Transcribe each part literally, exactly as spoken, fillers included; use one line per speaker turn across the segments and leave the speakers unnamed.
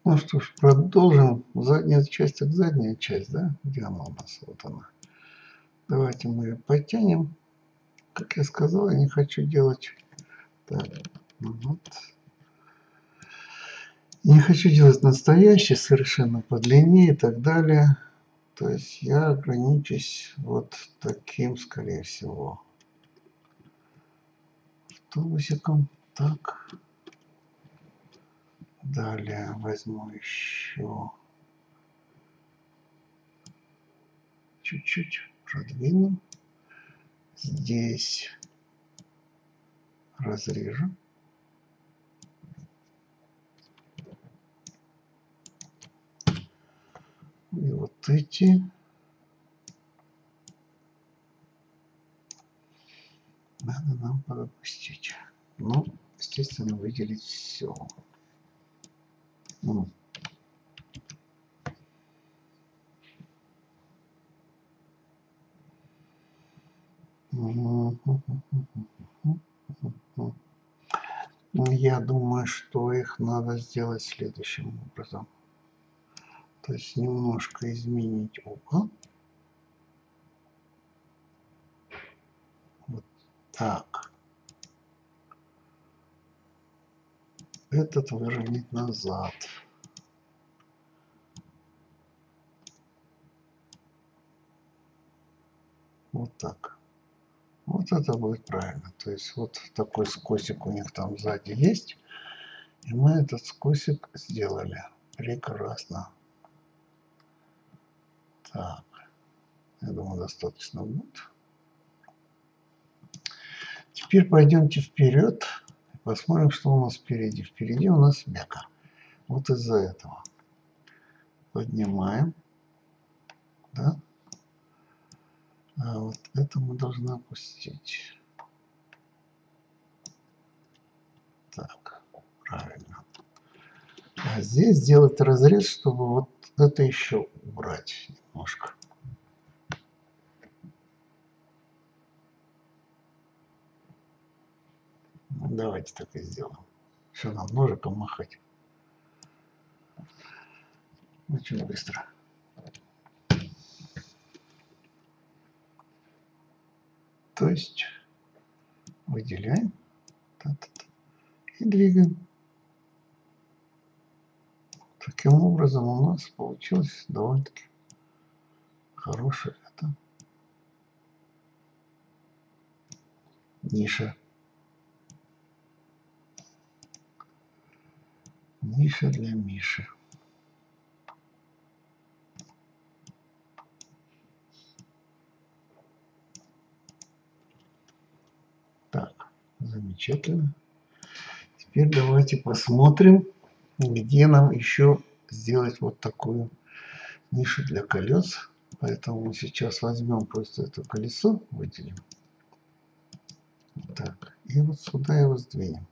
Ну что ж, продолжим. Задняя часть, так задняя часть, да? Где она у нас? Вот она. Давайте мы ее подтянем. Как я сказал, я не хочу делать... Так, вот. Не хочу делать настоящий, совершенно по длине и так далее. То есть я ограничусь вот таким, скорее всего, тубусиком. Так. Далее возьму еще чуть-чуть продвину. Здесь разрежу. И вот эти надо нам пропустить. Ну, естественно, выделить все. Ну. Я думаю, что их надо сделать следующим образом. То есть немножко изменить угол. Вот так. Этот выровнять назад. Вот так. Вот это будет правильно. То есть вот такой скосик у них там сзади есть. И мы этот скосик сделали. Прекрасно. Так. Я думаю, достаточно будет. Теперь пойдемте вперед. Посмотрим, что у нас впереди. Впереди у нас мека. Вот из-за этого. Поднимаем. Да? А вот это мы должны опустить. Так, правильно. А здесь сделать разрез, чтобы вот это еще убрать немножко. Давайте так и сделаем. Все, нам ножиком махать. Очень быстро. То есть выделяем и двигаем. Таким образом у нас получилось довольно-таки хорошая это ниша. Ниша для Миши. Так, замечательно. Теперь давайте посмотрим, где нам еще сделать вот такую нишу для колес. Поэтому мы сейчас возьмем просто это колесо, выделим. Так, и вот сюда его сдвинем.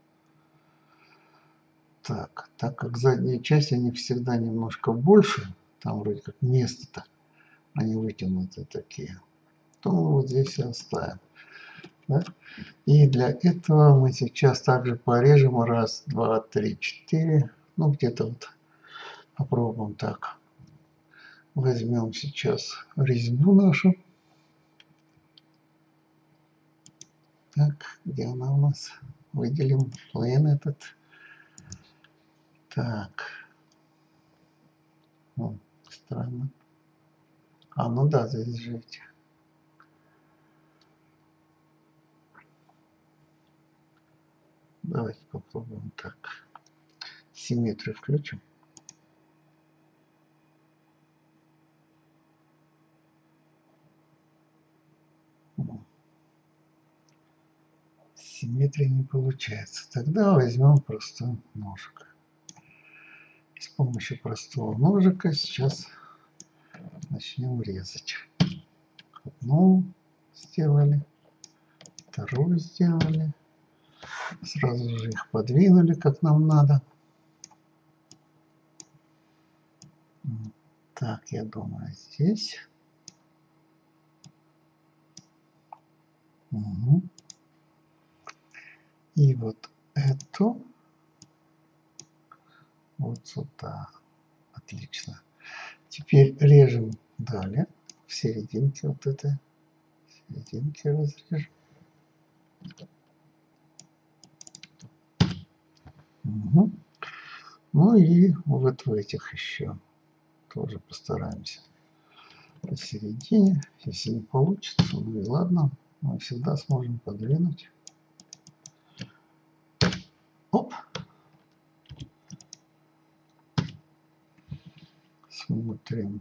Так, так как задняя часть, они всегда немножко больше, там вроде как место-то, они вытянутые такие, то мы вот здесь и оставим. Да? И для этого мы сейчас также порежем раз, два, три, четыре, ну где-то вот попробуем так. Возьмем сейчас резьбу нашу. Так, где она у нас? Выделим плен этот. Так. О, странно. А, ну да, здесь же эти. Давайте попробуем так. Симметрию включим. Симметрия не получается. Тогда возьмем просто ножик. С помощью простого ножика сейчас начнем резать. Одну сделали, вторую сделали. Сразу же их подвинули, как нам надо. Так, я думаю, здесь. Угу. И вот эту вот сюда. Отлично. Теперь режем далее в серединке вот этой. В серединке разрежем. Угу. Ну и вот в этих еще тоже постараемся посередине. Если не получится, ну и ладно, мы всегда сможем подвинуть. Оп. Смотрим.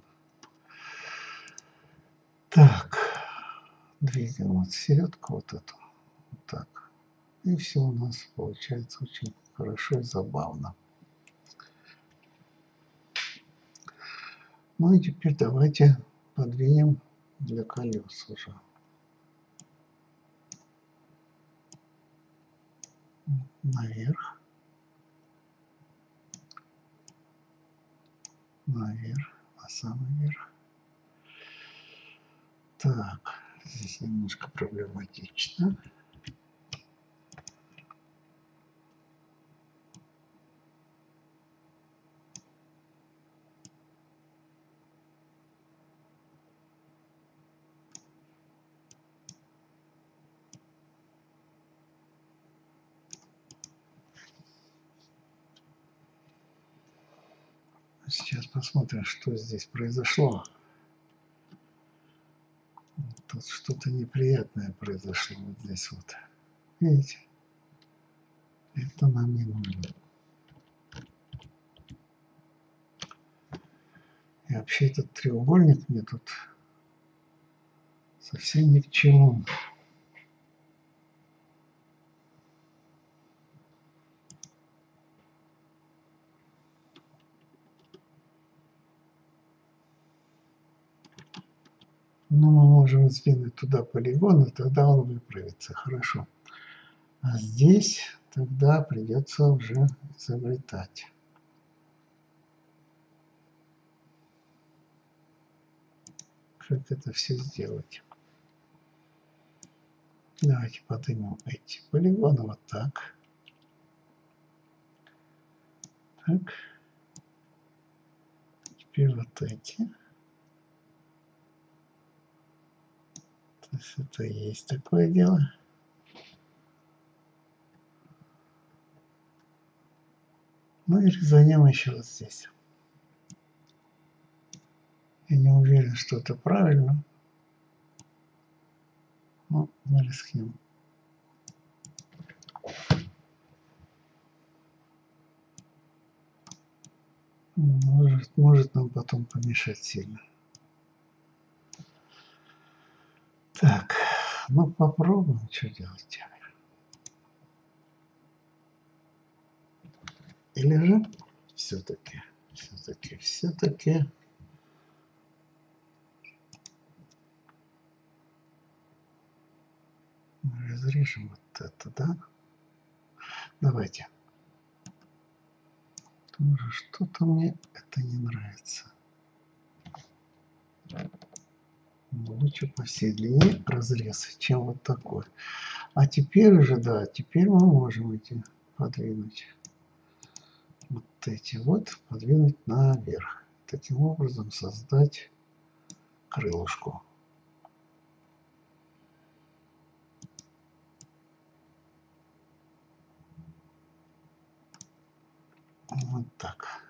Так. Двигаем вот середку вот эту. Вот так. И все у нас получается очень хорошо и забавно. Ну и теперь давайте подвинем для колес уже. Наверх. Наверх. На самый верх. Так. Здесь немножко проблематично. Сейчас посмотрим, что здесь произошло. Тут что-то неприятное произошло вот здесь вот. Видите? Это нам не нужно. И вообще этот треугольник мне тут совсем ни к чему. Но мы можем сдвинуть туда полигон, и тогда он выправится. Хорошо. А здесь тогда придется уже изобретать. Как это все сделать? Давайте поднимем эти полигоны вот так. Так. Теперь вот эти. То есть это и есть такое дело. Ну и резанем еще вот здесь. Я не уверен, что это правильно. Но мы рискнем. Может, может нам потом помешать сильно. Так, ну попробуем, что делать. Или же все-таки, все-таки, все-таки разрежем вот это, да? Давайте. Тоже что-то мне это не нравится. Лучше посильнее разрез, чем вот такой. А теперь уже, да, теперь мы можем эти подвинуть. Вот эти вот подвинуть наверх. Таким образом создать крылышко. Вот так.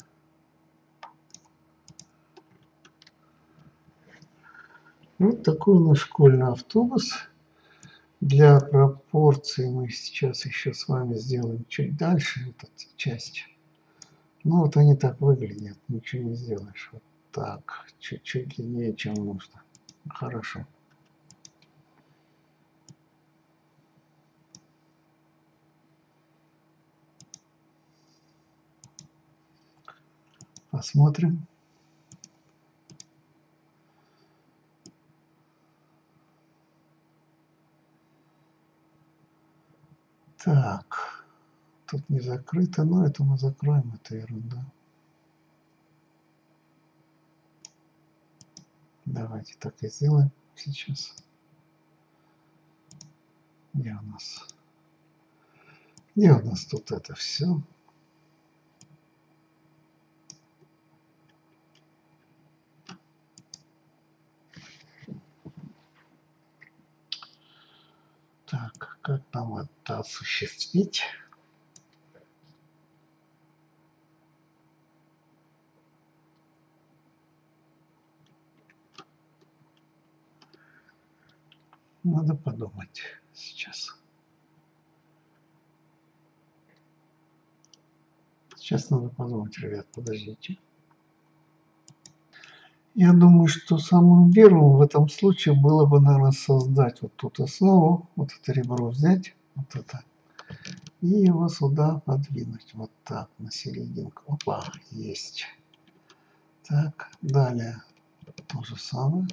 Вот такой у нас школьный автобус. Для пропорций мы сейчас еще с вами сделаем чуть дальше эту часть. Ну вот они так выглядят, ничего не сделаешь. Вот так, чуть-чуть длиннее, чем нужно. Хорошо. Посмотрим. Так, тут не закрыто, но это мы закроем, это ерунда. Давайте так и сделаем сейчас. Где у нас? Где у нас тут это все? Так, как нам это осуществить? Надо подумать сейчас. Сейчас надо подумать, ребят, подождите. Я думаю, что самым первым в этом случае было бы, наверное, создать вот тут основу, вот это ребро взять, вот это, и его сюда подвинуть, вот так, на серединку. Опа, есть. Так, далее то же самое.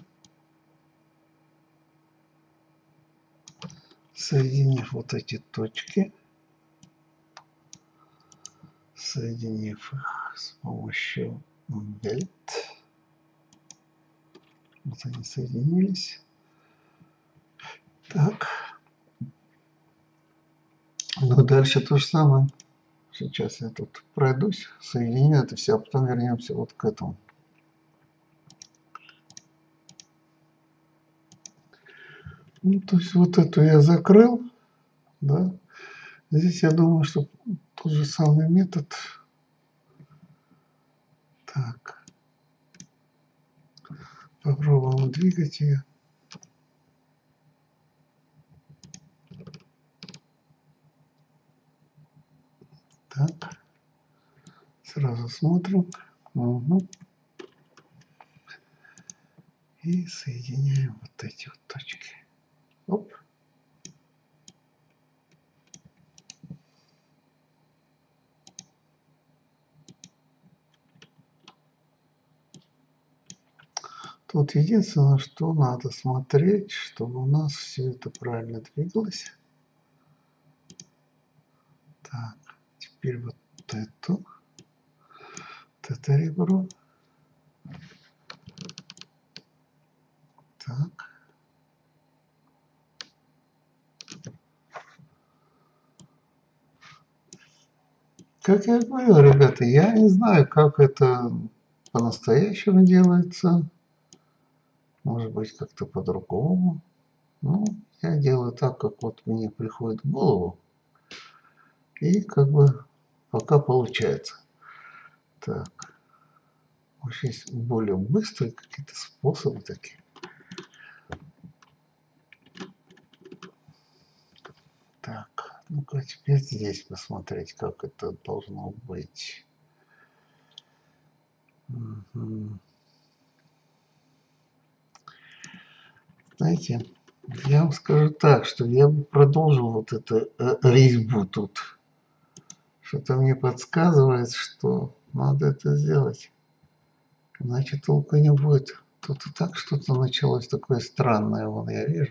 Соединив вот эти точки, соединив их с помощью бельт, вот они соединились. Так. Ну, дальше то же самое. Сейчас я тут пройдусь, соединю это все, а потом вернемся вот к этому. Ну, то есть вот эту я закрыл, да. Здесь я думаю, что тот же самый метод. Так. Попробуем двигать ее. Так. Сразу смотрим. Угу. И соединяем вот эти вот точки. Оп. Тут единственное, что надо смотреть, чтобы у нас все это правильно двигалось. Так, теперь вот эту, вот это ребро. Так. Как я говорил, ребята, я не знаю, как это по-настоящему делается. Может быть, как-то по-другому. Ну, я делаю так, как вот мне приходит в голову. И как бы пока получается. Так. Может, есть более быстрые какие-то способы такие. Так, ну-ка теперь здесь посмотреть, как это должно быть. Угу. Знаете, я вам скажу так, что я бы продолжил вот эту резьбу тут. Что-то мне подсказывает, что надо это сделать. Иначе толку не будет. Тут и так что-то началось такое странное, вон я вижу.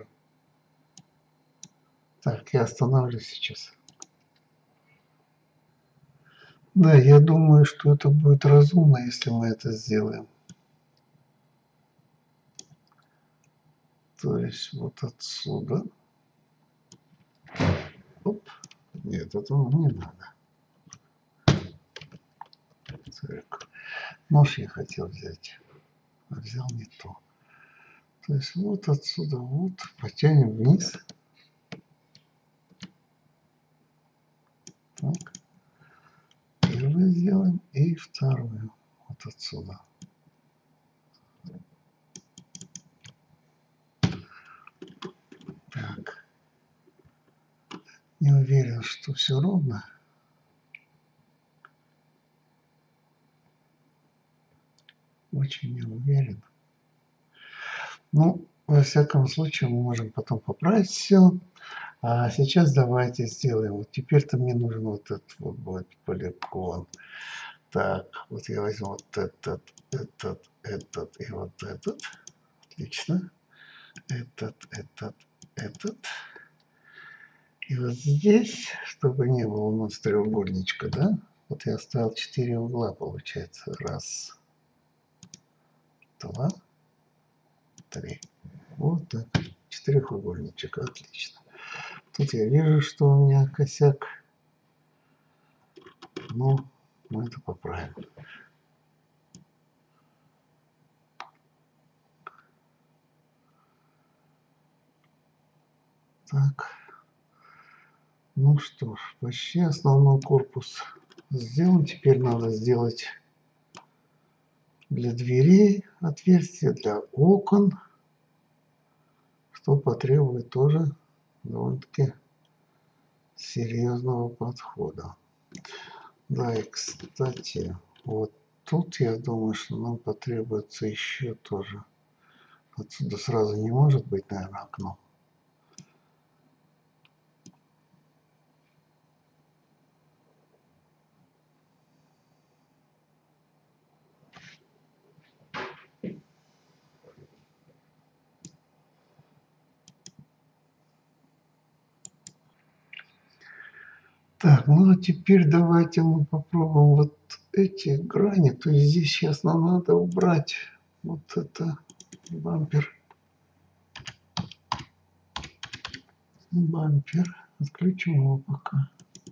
Так, я остановлюсь сейчас. Да, я думаю, что это будет разумно, если мы это сделаем. То есть вот отсюда. Оп. Нет, это не надо. Так. Нож я хотел взять, а взял не то. То есть вот отсюда вот потянем вниз. Так. Первую сделаем и вторую вот отсюда. Так. Не уверен, что все ровно. Очень не уверен. Ну, во всяком случае, мы можем потом поправить все. А сейчас давайте сделаем. Вот теперь-то мне нужен вот этот вот будет полигон. Так, вот я возьму вот этот, этот, этот и вот этот. Отлично. Этот, этот, этот. И вот здесь, чтобы не было у нас треугольничка, да? Вот я оставил четыре угла, получается. Раз, два, три. Вот так. Четырехугольничек. Отлично. Тут я вижу, что у меня косяк. Ну, мы это поправим. Так. Ну что ж, почти основной корпус сделан. Теперь надо сделать для дверей отверстия, для окон, что потребует тоже довольно-таки серьезного подхода. Да, и кстати, вот тут я думаю, что нам потребуется еще тоже. Отсюда сразу не может быть, наверное, окно. Так, ну а теперь давайте мы попробуем вот эти грани. То есть здесь сейчас нам надо убрать вот это бампер. Бампер. Отключим его пока.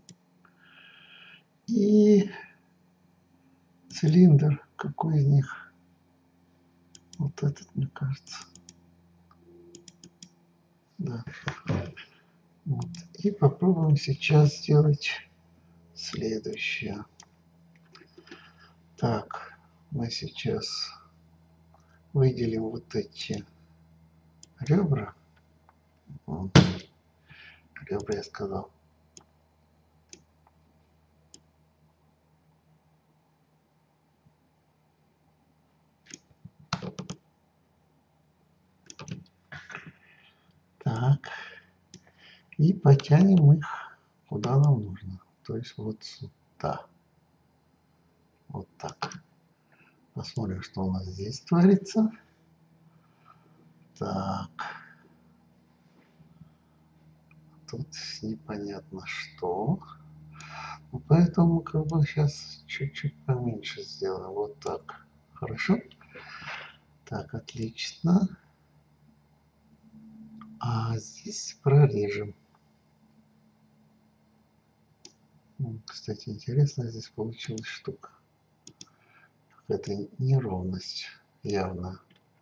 И цилиндр. Какой из них? Вот этот, мне кажется. Да. Вот. И попробуем сейчас сделать следующее. Так, мы сейчас выделим вот эти ребра. Ребра я сказал. Так. И потянем их куда нам нужно. То есть вот сюда. Вот так. Посмотрим, что у нас здесь творится. Так. Тут непонятно что. Ну, поэтому как бы сейчас чуть-чуть поменьше сделаем. Вот так. Хорошо? Так, отлично. А здесь прорежем. Кстати, интересно, здесь получилась штука. Какая-то неровность явно.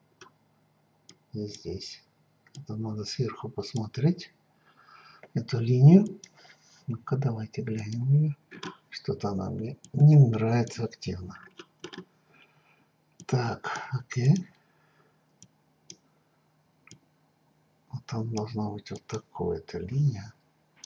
И здесь. Это надо сверху посмотреть эту линию. Ну-ка, давайте глянем ее. Что-то она мне не нравится активно. Так, окей. Вот там должна быть вот такая-то линия.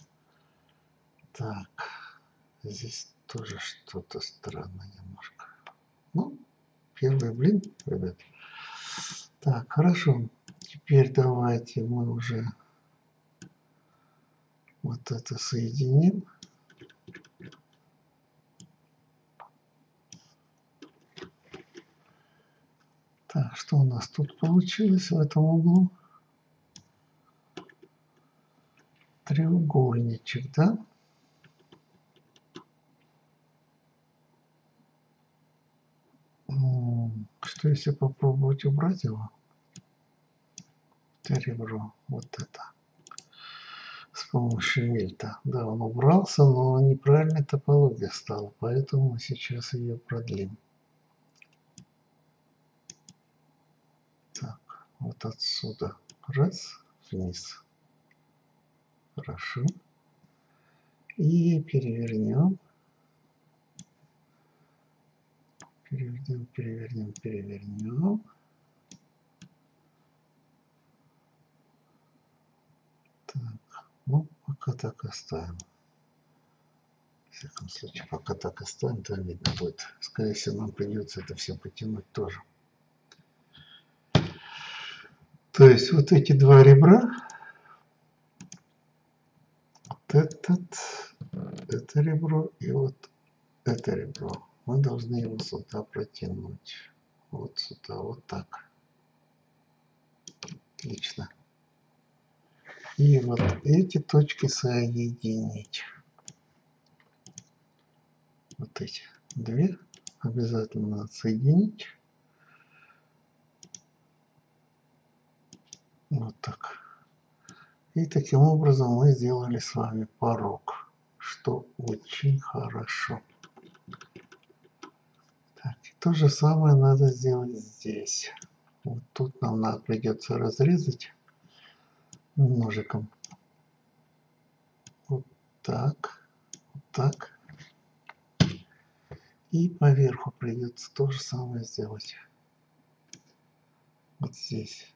Так, здесь тоже что-то странное немножко. Ну, первый блин, ребят. Так, хорошо. Теперь давайте мы уже вот это соединим. Так, что у нас тут получилось в этом углу? Треугольничек, да? Что если попробовать убрать его? Это ребро, вот это. С помощью вельта. Да, он убрался, но неправильная топология стала, поэтому мы сейчас ее продлим. Так, вот отсюда. Раз, вниз. Хорошо. И перевернем. Перевернем, перевернем, перевернем. Так, ну, пока так оставим. В всяком случае, пока так оставим, то видно будет. Скорее всего, нам придется это все потянуть тоже. То есть вот эти два ребра, вот этот, это ребро и вот это ребро, мы должны его сюда протянуть. Вот сюда, вот так. Отлично. И вот эти точки соединить. Вот эти две обязательно надо соединить. Вот так. И таким образом мы сделали с вами порог, что очень хорошо. Так, и то же самое надо сделать здесь. Вот тут нам надо, придется разрезать ножиком. Вот Так, вот так. И поверху придется то же самое сделать. Вот здесь.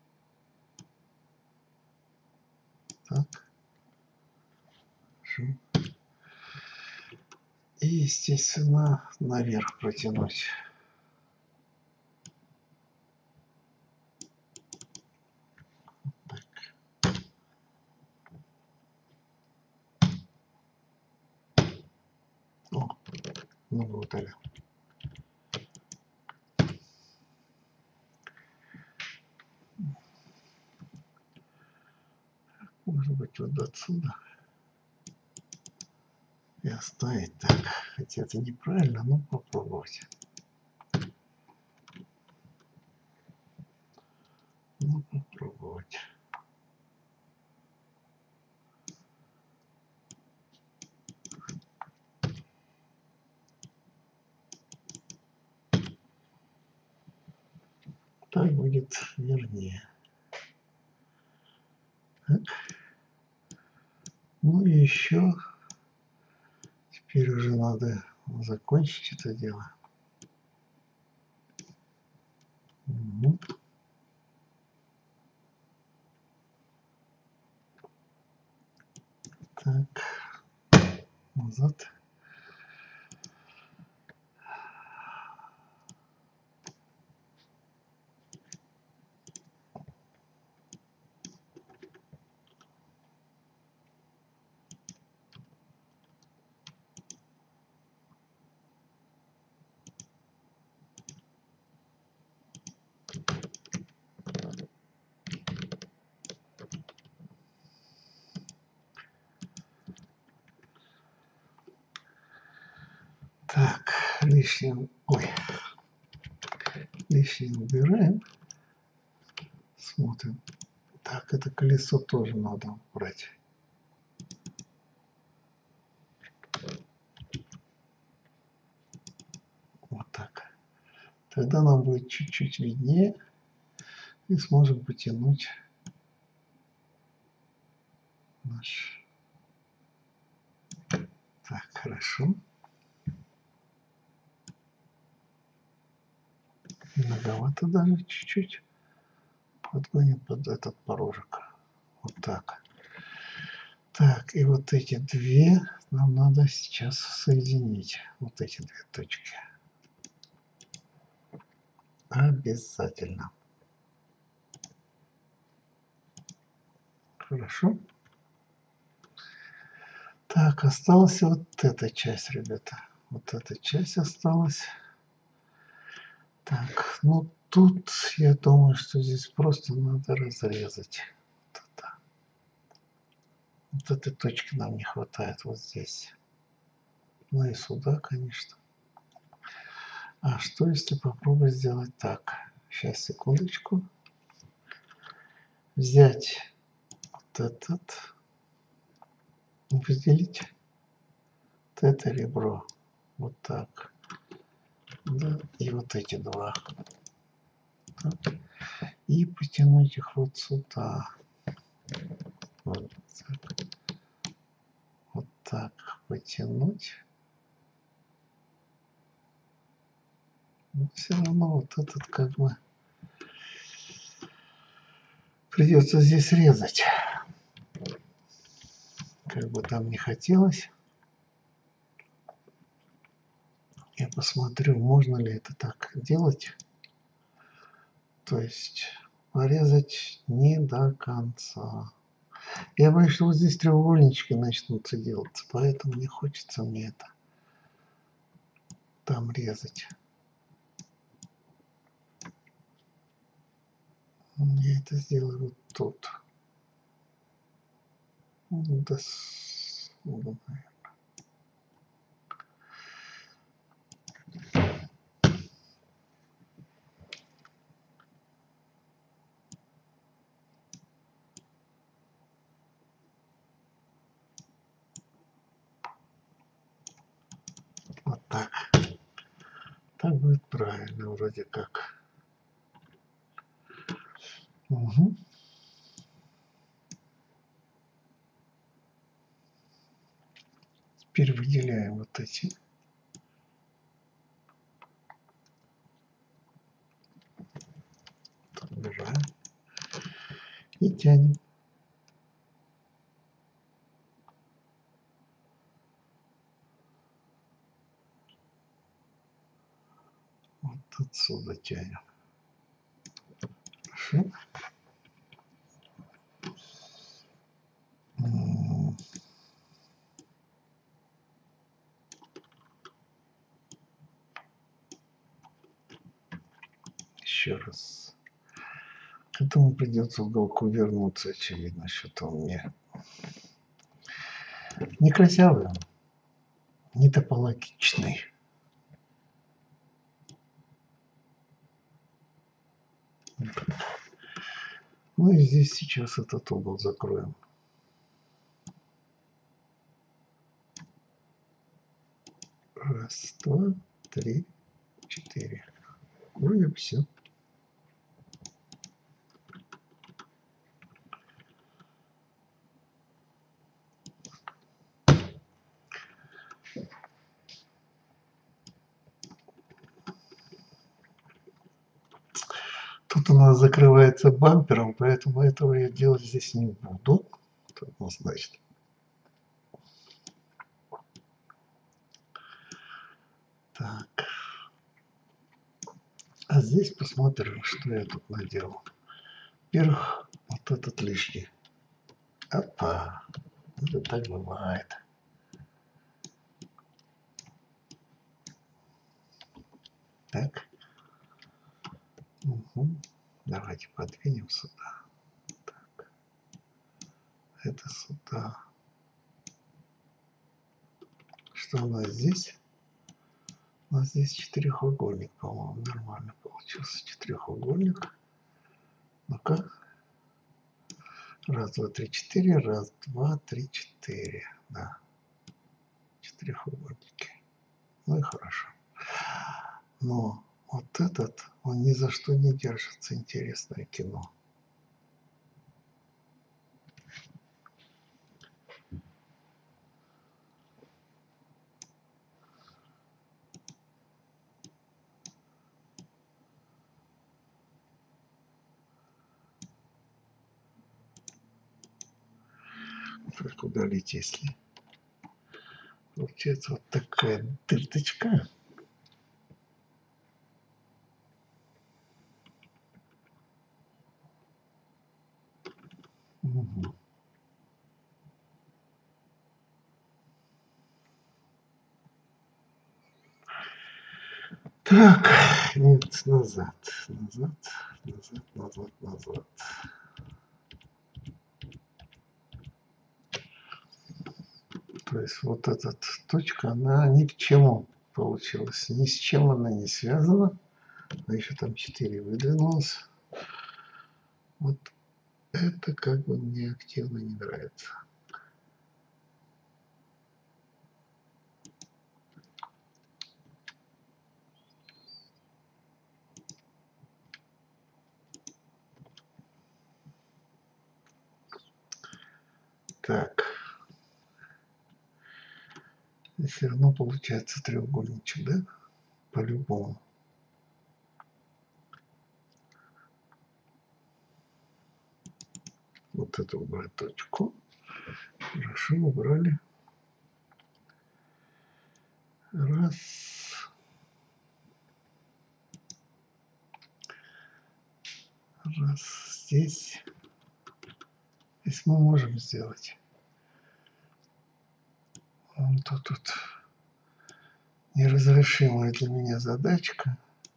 Так. Хорошо. И, естественно, наверх протянуть. Так. О, ну вот это. Может быть, вот отсюда. И оставить так. Хотя это неправильно, но попробовать. Ну, попробовать. Так будет вернее. Так. Ну и еще теперь уже надо закончить это дело. Угу. Так, назад. Так, лишнее, ой, лишнее убираем. Смотрим. Так, это колесо тоже надо убрать. Вот так. Тогда нам будет чуть-чуть виднее. И сможем потянуть наш. Так, хорошо. Многовато даже чуть-чуть. Подгоним под этот порожек. Вот так. Так, и вот эти две нам надо сейчас соединить. Вот эти две точки. Обязательно. Хорошо. Так, осталась вот эта часть, ребята. Вот эта часть осталась. Так, ну тут я думаю, что здесь просто надо разрезать. Вот, это. Вот этой точки нам не хватает вот здесь. Ну и сюда, конечно. А что если попробовать сделать так? Сейчас, секундочку. Взять вот этот, выделить вот это ребро. Вот так. Да, и вот эти два. Так. И потянуть их вот сюда. Вот так. Вот так потянуть. Но все равно вот этот как бы придется здесь резать. Как бы там не хотелось. Я посмотрю, можно ли это так делать. То есть порезать не до конца. Я боюсь, что вот здесь треугольнички начнутся делаться, поэтому не хочется мне это там резать. Я это сделаю вот тут. До сюда, наверное. Вот так. Так будет правильно, вроде как. Угу. Теперь выделяем вот эти. Убираем. И тянем. Вот отсюда тянем. Хорошо. Еще раз. К этому придется в уголку вернуться, очевидно, что-то он мне не красивый, не топологичный. Ну и здесь сейчас этот угол закроем. Раз, два, три, четыре. Вроде все. Тут у нас закрывается бампером, поэтому этого я делать здесь не буду. Это однозначно. Так. А здесь посмотрим, что я тут наделал. Во-первых, вот этот лишний. Опа. Это так бывает. Так. Угу. Давайте подвинем сюда. Так. Это сюда. Что у нас здесь? У нас здесь четырехугольник, по-моему, нормально получился четырехугольник. Ну-ка. Раз, два, три, четыре. Раз, два, три, четыре. Да. Четырехугольники. Ну и хорошо. Но вот этот, он ни за что не держится. Интересное кино. Как удалить, если получается вот такая дырточка. Угу. Так, нет, назад, назад, назад, назад, назад. То есть вот эта точка, она ни к чему получилась, ни с чем она не связана. А еще там четыре выдвинулось. Вот это как бы мне активно не нравится. Так. И все равно получается треугольничек, да? По-любому. Вот эту убрать точку. Хорошо, убрали. Раз. Раз здесь. Здесь мы можем сделать. Тут, тут неразрешимая для меня задачка.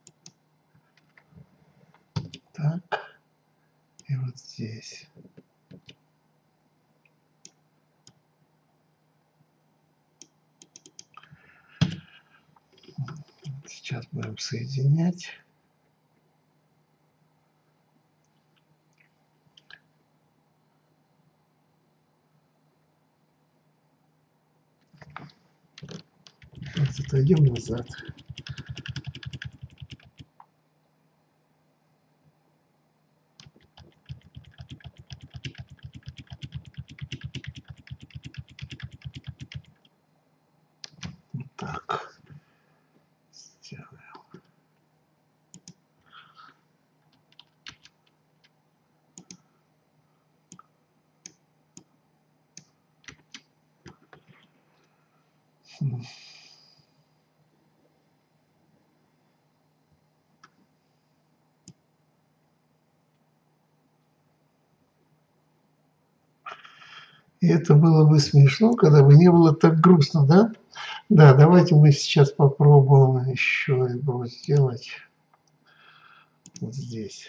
Так. И вот здесь. Сейчас будем соединять. Вот отойдем назад. И это было бы смешно, когда бы не было так грустно, да? Да, давайте мы сейчас попробуем еще ребро сделать вот здесь.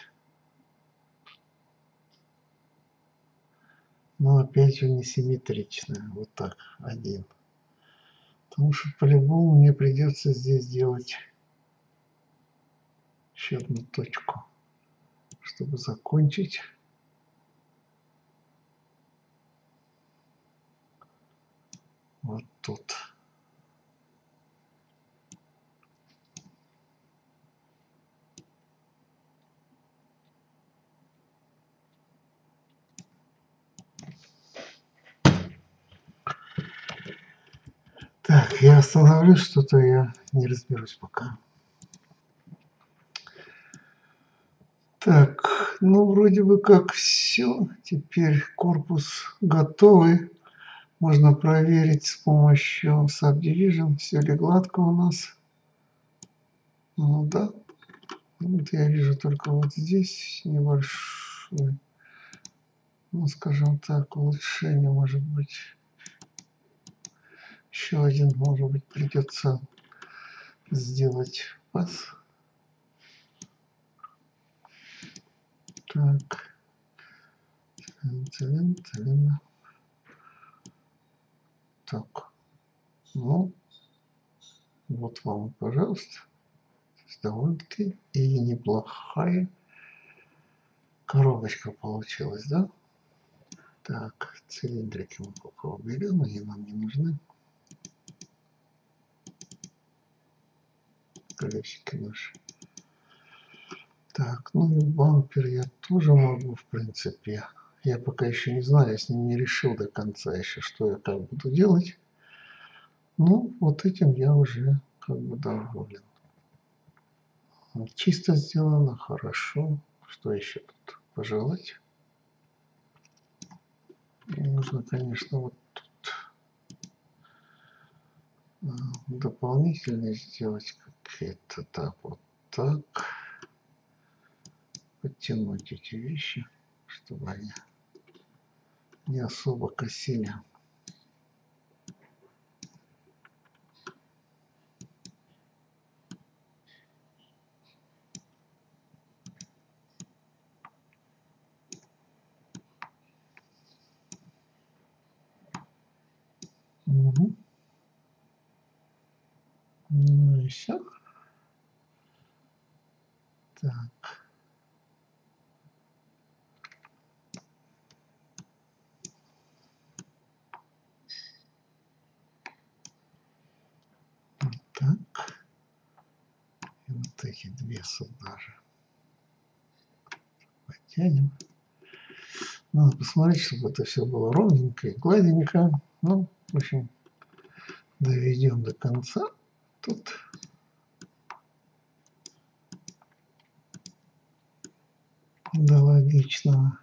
Но опять же несимметрично. Вот так, один. Потому что по-любому мне придется здесь делать еще одну точку, чтобы закончить. Вот тут. Так, я остановлюсь, что-то я не разберусь пока. Так, ну вроде бы как все. Теперь корпус готовый. Можно проверить с помощью Subdivision, все ли гладко у нас. Ну да. Вот я вижу только вот здесь небольшое, ну скажем так, улучшение может быть. Еще один, может быть, придется сделать пас. Так. Так. Ну, вот вам, пожалуйста. Довольно-таки и неплохая коробочка получилась, да? Так, цилиндрики мы пока уберем, они нам не нужны. Колесики наши. Так, ну и бампер я тоже могу, в принципе. Я пока еще не знаю, я с ним не решил до конца еще, что я как буду делать. Ну, вот этим я уже как бы доволен. Чисто сделано, хорошо. Что еще тут пожелать? Нужно, конечно, вот тут дополнительно сделать как-то так, вот так. Подтянуть эти вещи, чтобы они не особо косили. Угу. Ну и все. Так. Вот так. И вот эти две сюда же потянем. Надо посмотреть, чтобы это все было ровненько и гладенько. Ну, в общем, доведем до конца. Тут до логичного.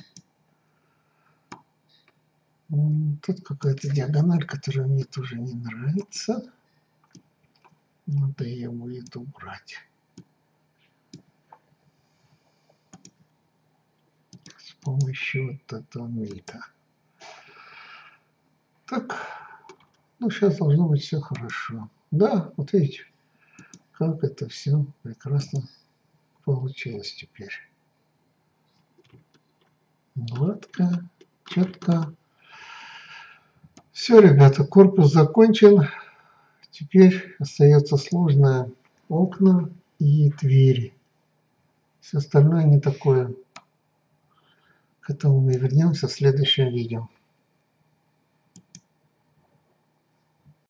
Тут какая-то диагональ, которая мне тоже не нравится. Надо ее будет убрать. С помощью вот этого мелька. Так, ну сейчас должно быть все хорошо. Да, вот видите, как это все прекрасно получилось теперь. Гладко, четко. Все, ребята, корпус закончен. Теперь остается сложное окна и двери. Все остальное не такое. К этому мы вернемся в следующем видео.